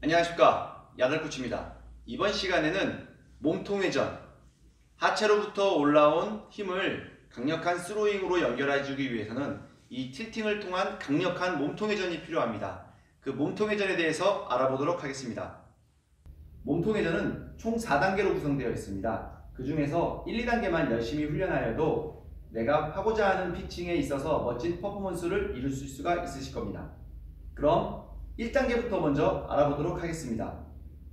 안녕하십니까, 야들코치입니다. 이번 시간에는 몸통회전, 하체로부터 올라온 힘을 강력한 스로잉으로 연결해주기 위해서는 이 틸팅을 통한 강력한 몸통회전이 필요합니다. 그 몸통회전에 대해서 알아보도록 하겠습니다. 몸통회전은 총 4단계로 구성되어 있습니다. 그 중에서 1, 2단계만 열심히 훈련하여도 내가 하고자 하는 피칭에 있어서 멋진 퍼포먼스를 이룰 수가 있으실 겁니다. 그럼 1단계부터 먼저 알아보도록 하겠습니다.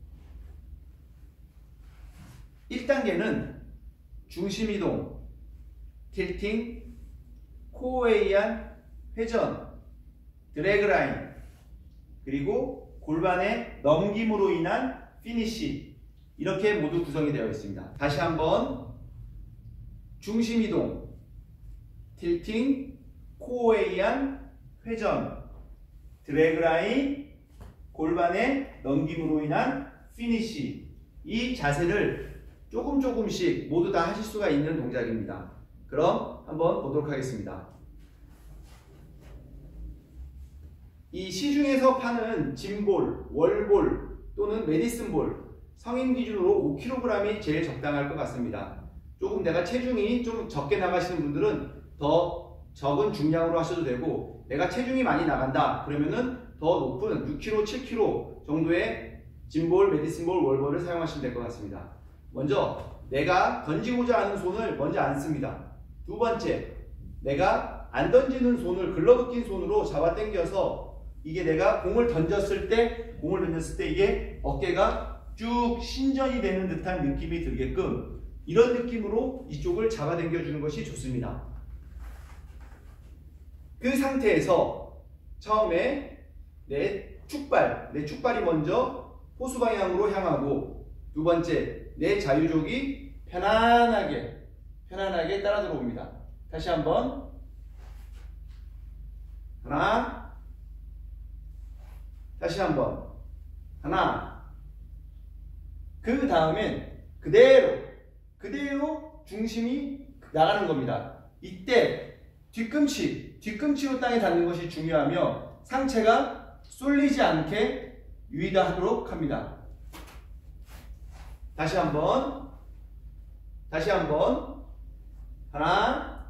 1단계는 중심이동, 틸팅, 코어에 의한 회전, 드래그 라인, 그리고 골반의 넘김으로 인한 피니쉬, 이렇게 모두 구성이 되어 있습니다. 다시 한번 중심이동, 틸팅, 코어에 의한 회전, 드래그 라인, 골반의 넘김으로 인한 피니쉬, 이 자세를 조금씩 모두 다 하실 수가 있는 동작입니다. 그럼 한번 보도록 하겠습니다. 이 시중에서 파는 짐볼, 월볼 또는 메디슨볼, 성인 기준으로 5kg이 제일 적당할 것 같습니다. 조금 내가 체중이 좀 적게 나가시는 분들은 더 적은 중량으로 하셔도 되고, 내가 체중이 많이 나간다 그러면은 더 높은 6kg, 7kg 정도의 짐볼, 메디슨볼, 월볼을 사용하시면 될 것 같습니다. 먼저 내가 던지고자 하는 손을 먼저 안 씁니다. 두 번째, 내가 안 던지는 손을 글러브 낀 손으로 잡아 당겨서 이게 내가 공을 던졌을 때 이게 어깨가 쭉 신전이 되는 듯한 느낌이 들게끔, 이런 느낌으로 이쪽을 잡아 당겨 주는 것이 좋습니다. 그 상태에서 처음에 내 축발이 먼저 호수 방향으로 향하고, 두 번째, 내 자유족이 편안하게 따라 들어옵니다. 다시 한번. 하나, 다시 한번. 하나. 그 다음엔 그대로 중심이 나가는 겁니다. 이때 뒤꿈치로 땅에 닿는 것이 중요하며 상체가 쏠리지 않게 유의하도록 합니다. 다시 한번. 하나,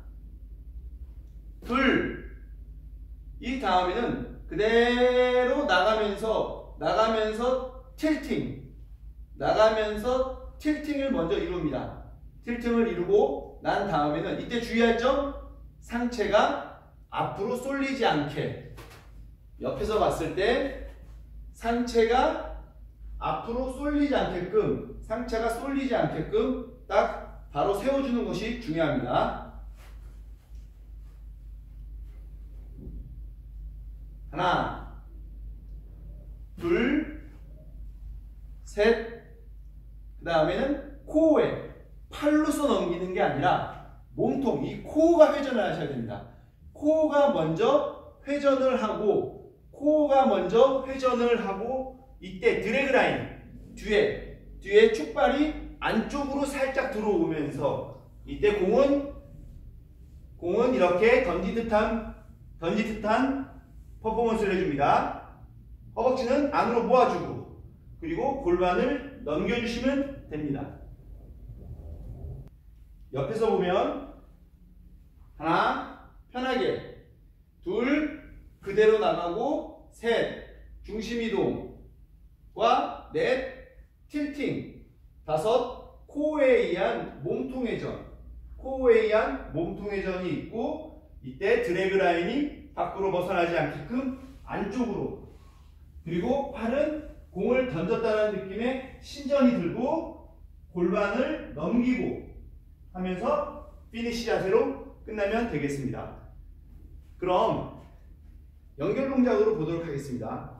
둘. 이 다음에는 그대로 나가면서 틸팅을 먼저 이룹니다. 틸팅을 이루고 난 다음에는 이때 주의할 점, 상체가 앞으로 쏠리지 않게, 옆에서 봤을 때 상체가 앞으로 쏠리지 않게끔, 딱 바로 세워주는 것이 중요합니다. 하나, 둘, 셋. 그 다음에는 코어에 팔로서 넘기는 게 아니라 몸통, 이 코어가 회전을 하셔야 됩니다. 코어가 먼저 회전을 하고 이때 드래그 라인, 뒤에 축발이 안쪽으로 살짝 들어오면서 이때 공은 이렇게 던지듯한 퍼포먼스를 해줍니다. 허벅지는 안으로 모아주고, 그리고 골반을 넘겨주시면 됩니다. 옆에서 보면 하나, 편하게, 둘, 그대로 나가고, 셋, 중심이동과 넷, 틸팅, 다섯, 코어에 의한 몸통회전이 있고, 이때 드래그 라인이 밖으로 벗어나지 않게끔 안쪽으로, 그리고 팔은 공을 던졌다는 느낌의 신전이 들고 골반을 넘기고 하면서 피니시 자세로 끝나면 되겠습니다. 그럼 연결 동작으로 보도록 하겠습니다.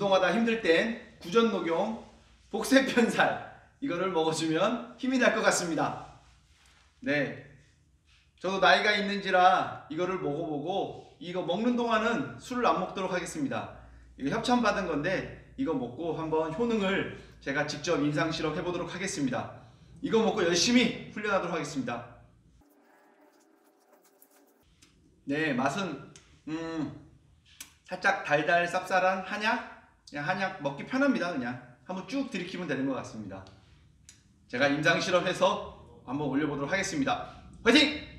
운동하다 힘들 땐 구전녹용 복세편살 이거를 먹어주면 힘이 날 것 같습니다. 네, 저도 나이가 있는지라 이거를 먹어보고 이거 먹는 동안은 술을 안 먹도록 하겠습니다. 이거 협찬 받은 건데 이거 먹고 한번 효능을 제가 직접 임상 실험 해보도록 하겠습니다. 이거 먹고 열심히 훈련하도록 하겠습니다. 네, 맛은 살짝 달달 쌉쌀한 한약? 그냥 한약 먹기 편합니다. 그냥 한번 쭉 들이키면 되는 것 같습니다. 제가 임상 실험해서 한번 올려보도록 하겠습니다. 화이팅!